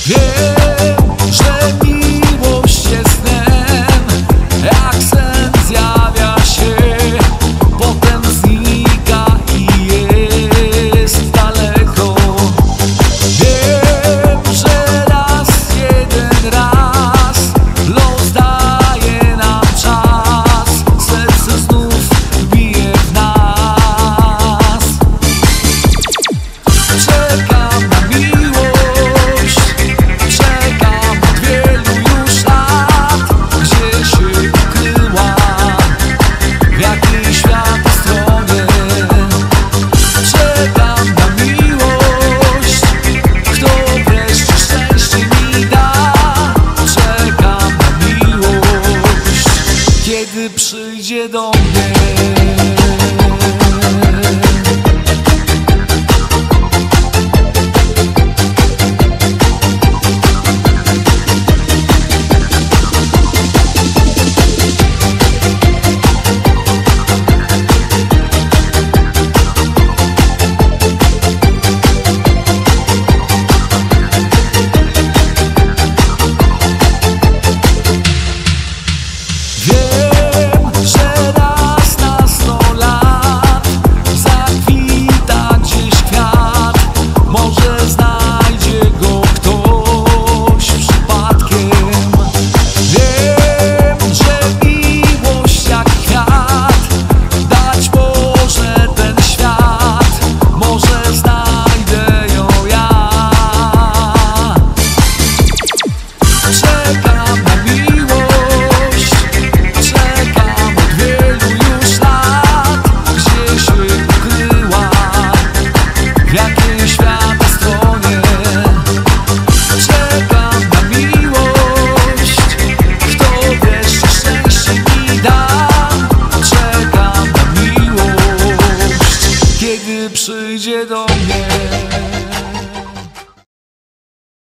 Wiem, że miłość jest snem, jak sen zjawia się, potem znika i jest daleko. Wiem, że raz, jeden raz los daje nam czas, serce znów bije w nas. Czekam na miłość, czekam od wielu już lat, gdzie się ukryła, w jakiej świata stronie. Czekam na miłość, kto wreszcie szczęście mi da. Czekam na miłość, kiedy przyjdzie do mnie. Wiem, że raz na 100 lat zakwita gdzieś kwiat, może znajdzie go ktoś przypadkiem. Wiem, że miłość jak kwiat dać może ten świat, może znajdę ją ja. Czekam na miłość, czekam od wielu już lat, gdzie się ukryła, w jakiej świata stronie. Czekam na miłość, kto wreszcie szczęście mi da. Czekam na miłość, kiedy przyjdzie do mnie.